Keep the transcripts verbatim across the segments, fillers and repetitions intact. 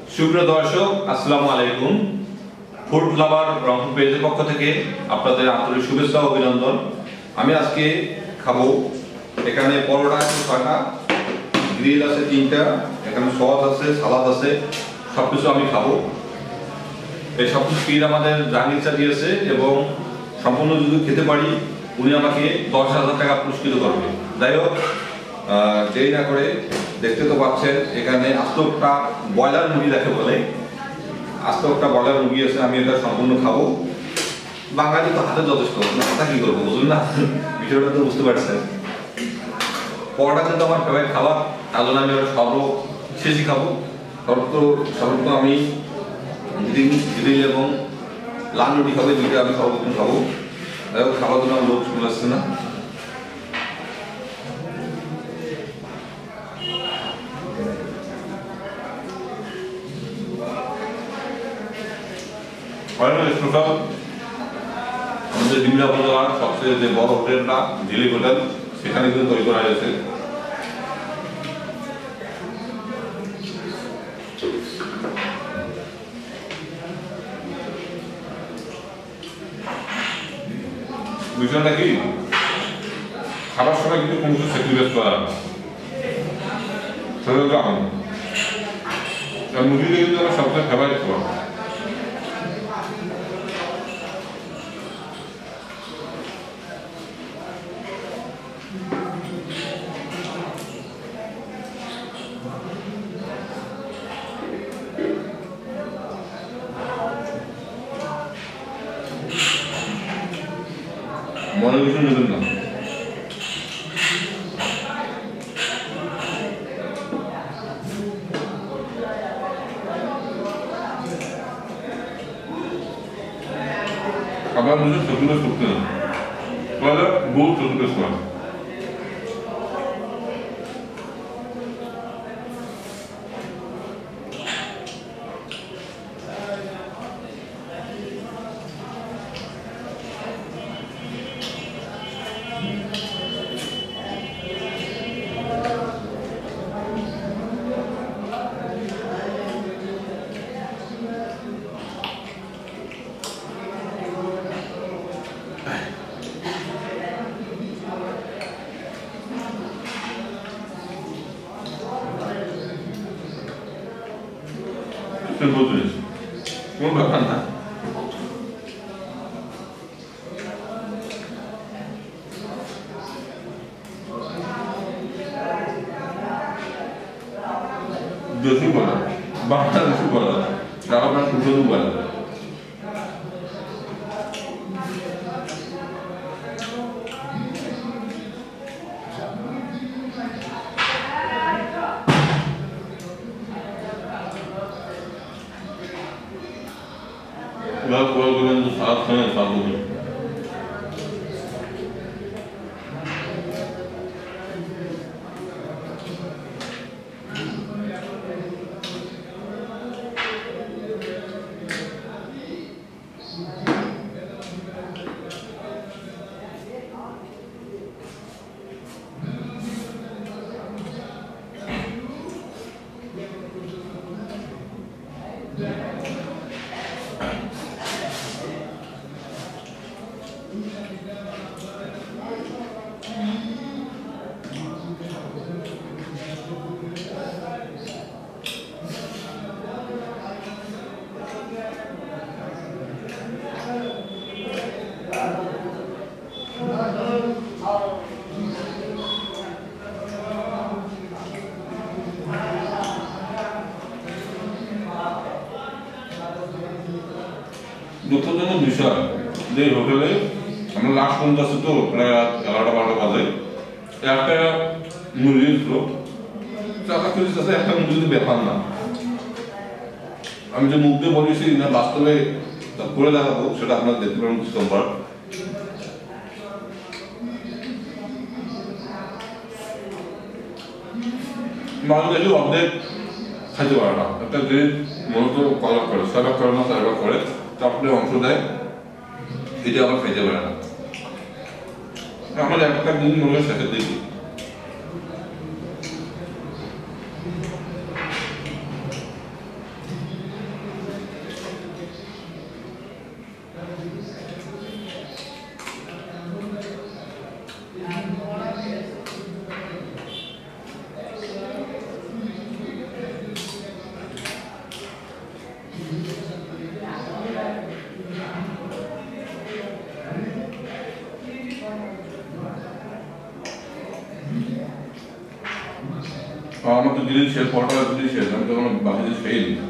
সুপ্রিয় দর্শক, আসসালামু আলাইকুম। ফুড লাভার রংপুর পেজের পক্ষ থেকে আপনাদের আন্তরিক শুভেচ্ছা ও অভিনন্দন। আমি আজকে খাবো, এখানে পরোটা আছে ছয়টা, গ্রিল আছে তিনটা, এখানে সস আছে, সালাদ আছে, সবকিছু আমি খাবো। এই সব কিছু পীর আমাদের জাহাঙ্গীর চা দিয়েছে এবং সম্পূর্ণ যদি খেতে পারি উনি আমাকে দশ হাজার টাকা পুরস্কৃত করবে। যাই হোক, দেরি না করে, দেখতে তো পাচ্ছেন এখানে আস্ত একটা ব্রয়লার মুরগি দেখে বলে, আস্ত একটা ব্রয়লার মুরগি আছে। আমি এটা সম্পূর্ণ খাবো। বাঙালি তো হাতে যথেষ্ট, কথা কি করবো বুঝুন না, বিষয়টা তো বুঝতে পারছেন। পরোটা কিন্তু আমার ফেভারিট খাবার, তার জন্য আমি সর্ব শেষই খাবো। সর্বত সর্বত আমি গ্রিল গ্রিল এবং লাল রুটি খাবে, দুইটা আমি সর্বপ্রথম খাবো। যাই হোক, খাবার জন্য আমার লোক চলে আসছে না। আমাদের ডিমরা উপজেলার সবচেয়ে যে বড় হোটেলটা ঝিলিক হোটেল, সেখানে কিন্তু তৈরি করা হয়েছে। বিষয়টা কি, খাবার সময় কিন্তু কোনো কিছু স্যাক্রিফাইস করা না, সেটা হচ্ছে আনন্দ। মুরগিটা কিন্তু আমার সবচেয়ে ফেভারিট খাবার। মনে কিছু নেবেন না। খাবার মধ্যে সবগুলো শুকতে না, তাহলে বহু শুকতে হয়। কোনো ব্যাপার না। দেশি বলা, বাংলাদেশি বলা, আপনার সুন্দর বলা। Lá fora do Grande do Salto, né? Falou. দুঃখজনক বিষয় যে হোটেলে আমরা লাস্ট পর্যন্ত আছি, তো প্রায় এগারোটা বারোটা বাজে, একটা মুরগি ছিল চাকা চল্লিশ আছে, একটা মুরগি ব্যাপার না। আমি যে মুখ দিয়ে বলেছি না, বাস্তবে করে দেখাবো, সেটা আপনারা দেখতে পারেন কিছু সম্পর্ক। বাংলাদেশে অর্ধেক খাইতে পারে না, একটা যে মূলত কলাপ করে, সার্ভার করে না, সার্ভার করে চাপড়ে অংশ দেয়, এটা আবার খাইতে পারে না। আমার একটা দিন মনে শেষে দেখি তো দিলেন শেষ, পরোটা দিলেন শেষ, আমি তখন বাকি জিনিস খেয়ে নিই।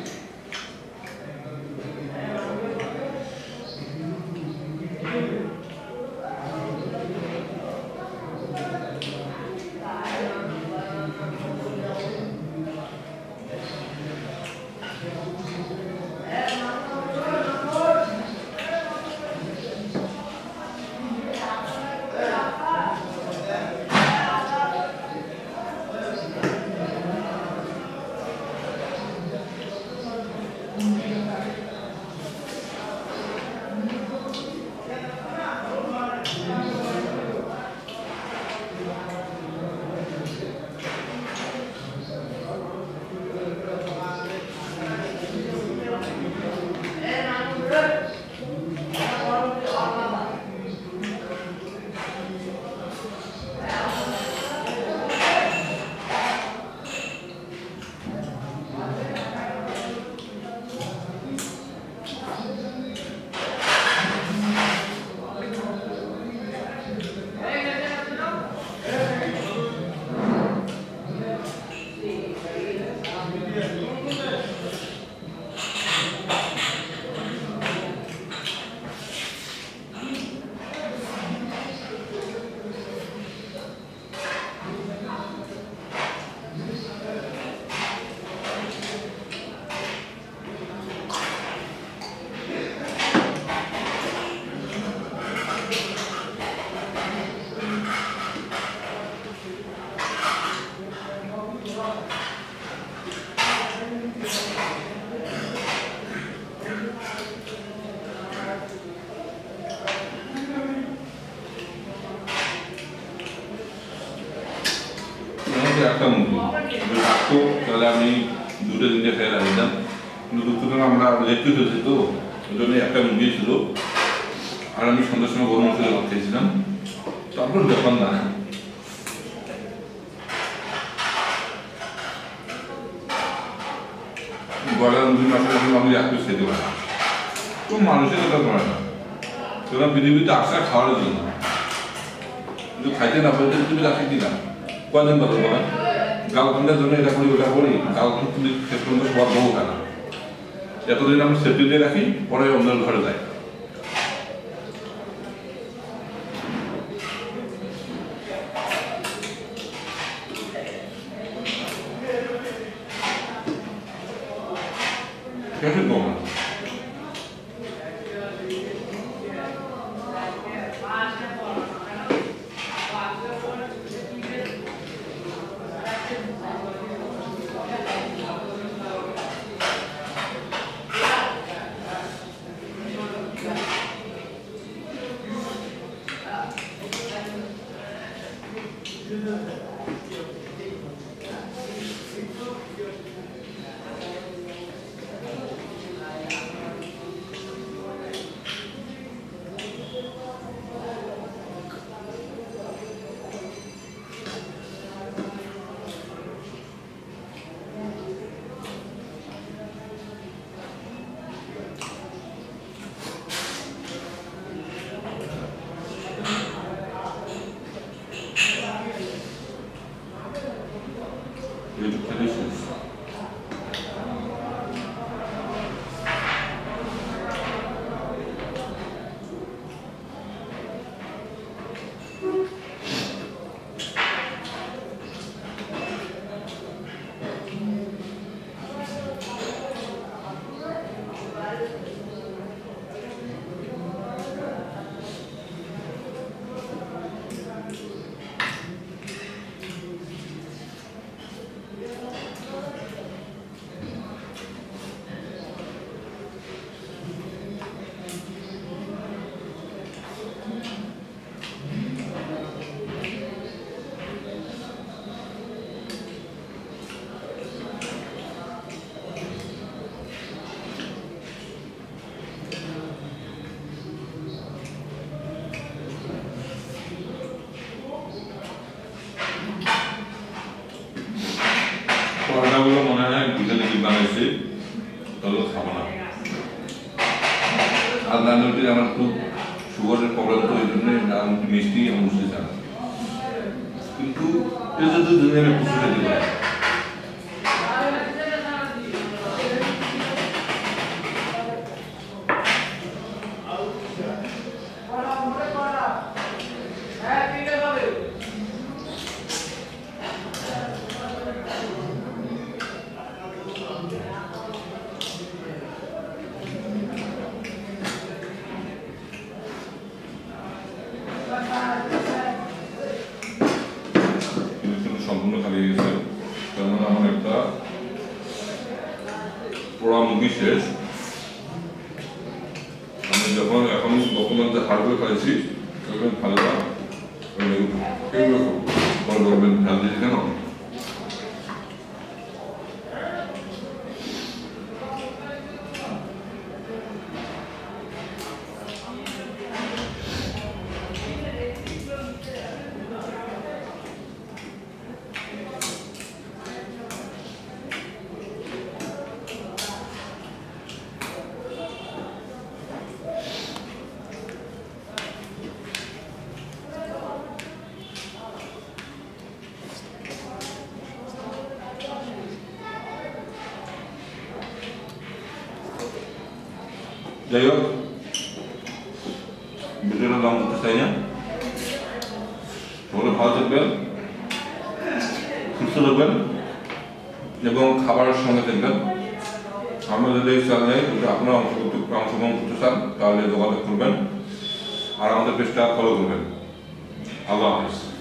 একটা মুরগি থাকতো তাহলে আমি দুটো দিনে খেয়ে রাখতাম, কিন্তু দুপুরে আমরা লেটকে হয়েছি তো ওই জন্য একটা মুরগি ছিল, আর আমি সন্ধ্যার সময় গরম মশলা ভাত খেয়েছিলাম, তারপর ব্যাপার না। ব্রয়লার মুরগি মাসে আমি রাখতে খেতে পারি, তো মানুষের কথা করে না, তোরা পৃথিবীতে আসা খাওয়ার জন্য, কিন্তু খাইতে না পাইতে তুমি রাখি দিলাম কয়দিন পাবো বলা গালখান্ডের জন্য এটা করি ওটা করি, গালখান তুমি শেষ পর্যন্ত সবার বহু খানা এতদিন আমরা সেফটি দিয়ে রাখি, পরে অন্যের ঘরে যাই। কেন কম traditions. পরোটাগুলো মনে হয় বিকেলে কি বানাইছে তাহলে খাবো না, আর রান্নাটি আমার খুব সুগারের প্রবলেম তো ওই জন্য মিষ্টি আমি বুঝতে চান, কিন্তু এই যে দুদিনে আমি খুশি খেতে পারি পোড়া মুরগি শেষ। আমি যখন এখন বর্তমান যে হাড়গুলো খাইছি তখন ভালোটা এগুলো বড় করবেন ঝাল দিয়েছি কেন? যাই হোক, ভিডিওটা লং করতে চাই না। সকলে ভালো থাকবেন, সুস্থ থাকবেন এবং খাবারের সঙ্গে থাকবেন। আমরা যদি এই চ্যানেলে যদি আপনারা অংশগ্রহণ করতে চান তাহলে যোগাযোগ করবেন আর আমাদের পেজটা ফলো করবেন। আল্লাহ হাফেজ।